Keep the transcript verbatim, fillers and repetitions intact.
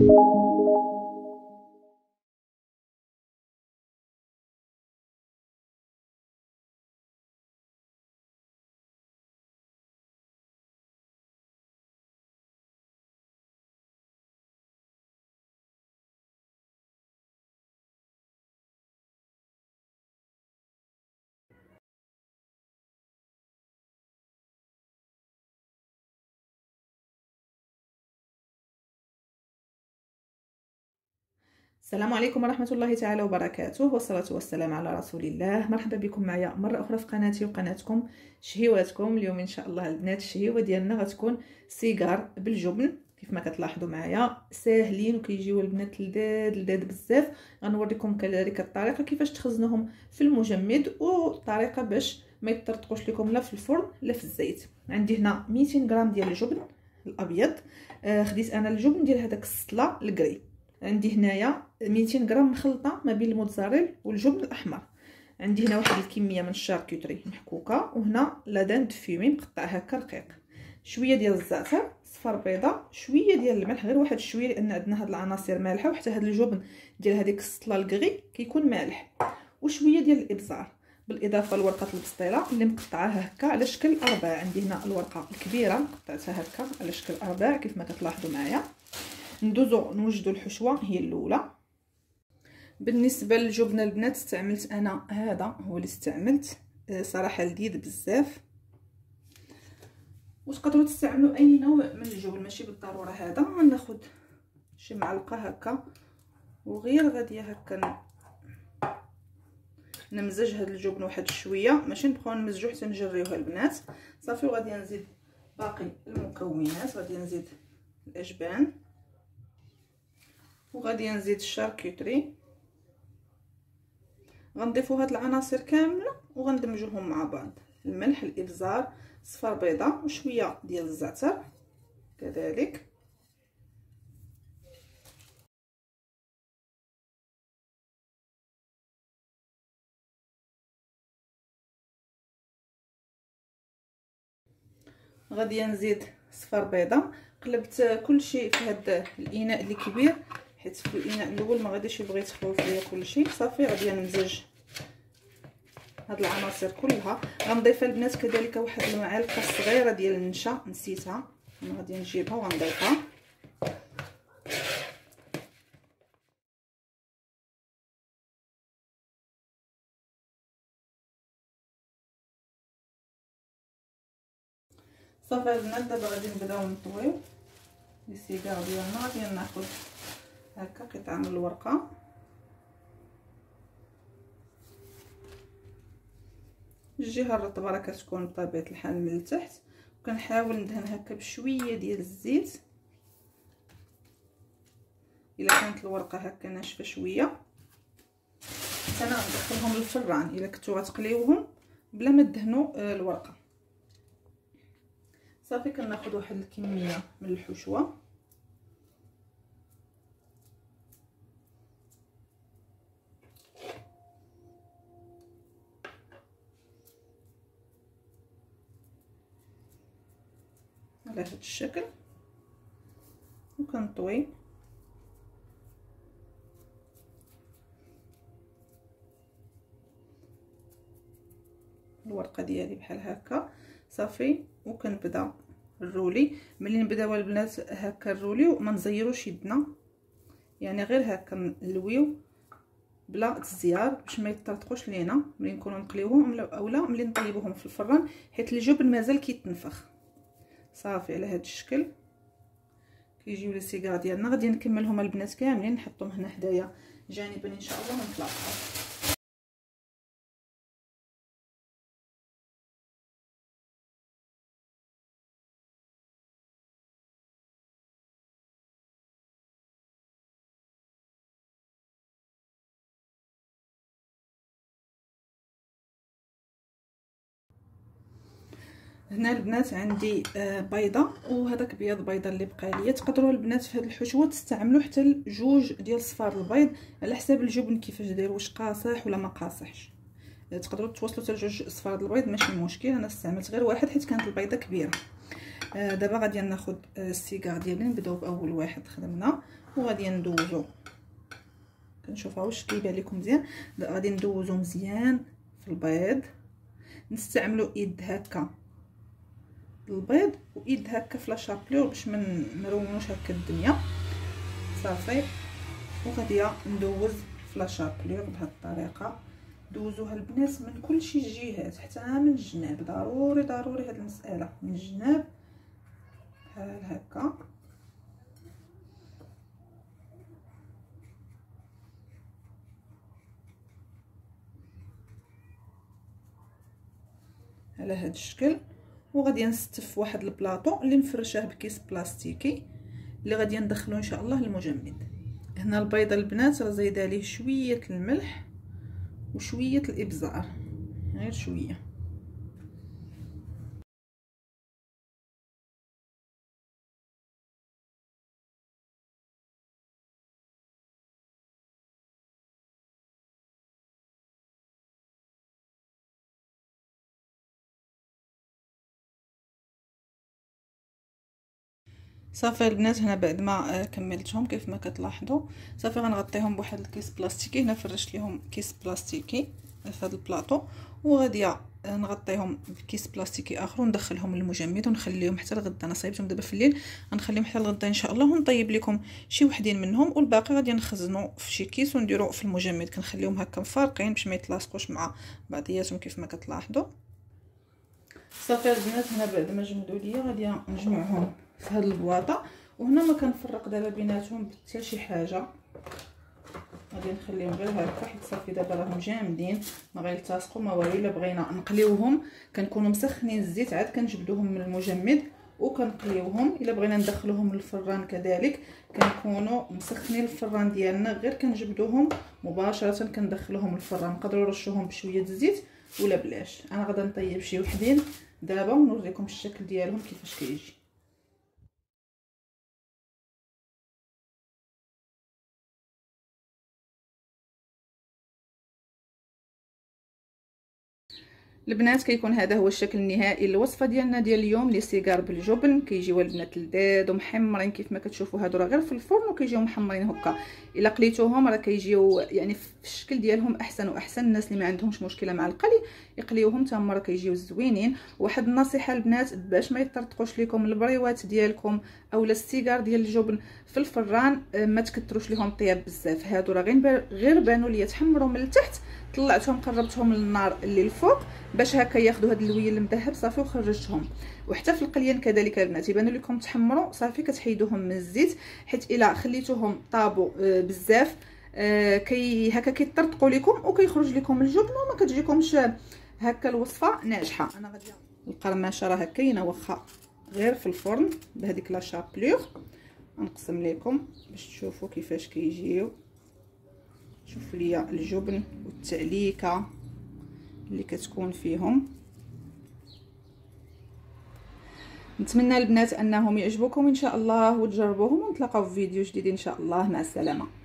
السلام عليكم ورحمة الله تعالى وبركاته، والصلاة والسلام على رسول الله. مرحبا بكم معايا مرة أخرى في قناتي وقناتكم شهيواتكم. اليوم إن شاء الله البنات الشهيوة ديالنا غتكون سيجار بالجبن. كيف ما كتلاحظوا معايا ساهلين وكيجيو البنات لذاذ لذاذ بزاف. غنوريكم كذلك الطريقة كيفاش تخزنوهم في المجمد، والطريقة باش ما يطرطقوش لكم لا في الفرن لا في الزيت. عندي هنا مئتين غرام ديال الجبن الابيض. آه خديت انا الجبن ديال هذاك السطله الكري. عندي هنايا مئتين غرام مخلطه ما بين الموتزاريلا والجبن الاحمر. عندي هنا واحد الكميه من الشاركوتري محكوكه، وهنا لادان دفيمي مقطع هكا رقيق، شويه ديال الزعتر، صفر بيضه، شويه ديال الملح، غير واحد الشويه لان عندنا هاد العناصر مالحه، وحتى هاد الجبن ديال هذيك السطله الكغي كيكون مالح، وشويه ديال الابزار، بالاضافه لورقه البسطيله اللي مقطعاها هكا على شكل ارباع. عندي هنا الورقه الكبيره قطعتها هكا على شكل ارباع كيف ما كتلاحظوا معايا. ندوزو نوجدوا الحشوه هي الاولى. بالنسبه للجبن البنات استعملت انا هذا هو اللي استعملت، صراحه لذيذ بزاف. وتقدروا تستعملوا اي نوع من الجبن ماشي بالضروره هذا. غناخذ شي معلقه هكا وغير غاديه هكا نمزج هاد الجبن واحد شويه، ماشي نبقاو نمزجو حتى نجريوها البنات. صافي. وغادي نزيد باقي المكونات، غادي نزيد الاجبان، وغادي نزيد الشاركوتري. غنضيفوا هاد العناصر كامله وغندمجوهم مع بعض، الملح، الابزار، صفر بيضه، وشويه ديال الزعتر كذلك. غادي نزيد صفر بيضه. قلبت كل شيء في هذا الاناء اللي كبير، حيت في الاناء الاول ما غاديش يبغي يتخلط ليا كل شيء. صافي. غادي نمزج هاد العناصر كلها. غنضيف البنات كذلك واحد المعلقه صغيره ديال النشا، نسيتها، انا غادي نجيبها وغنضيفها. صافي البنات. دابا غادي نبداو نطويو لي سيجار ديالنا. غادي ناخذ هكا قطعه من الورقه، الجهه الرطبه راه كتكون بطبيعه الحال من التحت، وكنحاول ندهن هكا بشويه ديال الزيت. الا كانت الورقه هكا ناشفه شويه انا ندخلهم للفران الا كنتو غتقليوهم بلا ما تدهنوا الورقه. صافي. كناخذ واحد الكميه من الحشوه، على هذا الشكل، وكنطوي الورقه ديالي بحال هكا. صافي. وكنبدا الرولي. ملي نبداو البنات هكا الرولي ما نزيروش يدنا، يعني غير هكا نلويو بلا تزيار باش ما يطرطقوش لينا ملي نكونوا نقليوهم اولا ملي نطيبوهم في الفران، حيت الجبن مازال كيتنفخ. صافي. على هذا الشكل كيجيو لي سيجار ديالنا. غادي نكملهم البنات كاملين نحطهم هنا حدايا جانبا ان شاء الله ونطلعوا. هنا البنات عندي بيضه، وهذاك بياض بيضه اللي بقى ليا. تقدروا البنات في هذه الحشوه تستعملوا حتى جوج ديال صفار البيض على حساب الجبن كيفاش داير، واش قاصح ولا ما قاصحش. تقدروا توصلوا حتى جوج صفار البيض ماشي مشكل. انا استعملت غير واحد حيت كانت البيضه كبيره. آه دابا غادي ناخذ السيجار ديالي، نبداو باول واحد خدمنا وغادي ندوزو، كنشوفها واش كيبان لكم مزيان. غادي ندوزو مزيان في البيض، نستعملوا يد هكا البيض ويد هكا في لاشابلور باش ما نرونوش هكا الدنيا صافي. وغادي ندوز في لاشابلور بهذه الطريقه. دوزوها البنات من كل شي الجهات حتى من الجناب، ضروري ضروري هذه المساله من الجناب بحال هكا. على هذا الشكل. وغادي نستف واحد البلاطو اللي مفرشاه بكيس بلاستيكي اللي غادي ندخلو ان شاء الله المجمد. هنا البيضه البنات راه زايده عليه شويه الملح وشويه الابزار، غير شويه. صافي البنات هنا بعد ما كملتهم كيف ما كتلاحظوا صافي غنغطيهم بواحد الكيس بلاستيكي. هنا فرشت لهم كيس بلاستيكي في هذا البلاطو، وغادي نغطيهم بكيس بلاستيكي اخر وندخلهم للمجمد ونخليهم حتى الغدا. انا صايبتهم دابا في الليل، غنخليهم حتى الغدا ان شاء الله، ونطيب لكم شي وحدين منهم والباقي غادي نخزنوا في شي كيس ونديروا في المجمد. كنخليهم هكا مفارقين باش ما يتلاصقوش مع بعضياتهم كيف ما كتلاحظوا. صافي البنات هنا بعد ما جمدوا ليا غادي نجمعهم في هاد البواطه، وهنا ما كنفرق دابا بيناتهم حتى شي حاجه. غادي نخليهم غير هكا حيت صافي دابا راهم جامدين ما غيلتصقوا ما والو. الا بغينا نقليوهم كنكونوا مسخنين الزيت عاد كنجبدوهم من المجمد وكنقليوهم. الا بغينا ندخلوهم للفران كذلك كنكونوا مسخنين الفران ديالنا، غير كنجبدوهم مباشره كندخلوهم للفران. نقدروا نرشوهم بشويه الزيت ولا بلاش. انا غادا نطيب شي وحدين دابا ونوريكم الشكل ديالهم كيفاش كيجي. البنات كيكون هذا هو الشكل النهائي الوصفه ديالنا ديال اليوم لي سيجار بالجبن. كيجيو البنات لذاذ ومحمرين كيف ما كتشوفوا، هادو راه غير في الفرن وكيجيو محمرين هكا. الا قليتوهم راه كيجيو يعني في الشكل ديالهم احسن واحسن. الناس اللي ما عندهمش مشكله مع القلي يقليوهم حتى هما راه كيجيو زوينين. واحد النصيحه البنات باش ما يطرطقوش لكم البريوات ديالكم اولا السيجار ديال الجبن في الفران، ما تكثروش لهم الطياب بزاف. هادو راه غير غير بانوا ليا تحمروا من التحت، طلعتهم قربتهم للنار اللي الفوق باش هكا ياخذوا هذا اللويل المذهب صافي وخرجتهم. وحتى في القليان كذلك البنات يبانوا لكم تحمروا صافي كتحيدوهم من الزيت، حيت الا خليتوهم طابوا بزاف كي هكا كيطرطقوا لكم وكيخرج لكم الجبن وما كتجيكمش هكا الوصفه ناجحه. انا غادي القرماشه راه كاينه واخا غير في الفرن بهذيك لا شابلور. نقسم لكم باش تشوفوا كيفاش كيجيو. شوفوا ليا الجبن والتعليكه اللي كتكون فيهم. نتمنى البنات انهم يعجبوكم ان شاء الله وتجربوهم، ونتلاقاو في فيديو جديد ان شاء الله. مع السلامه.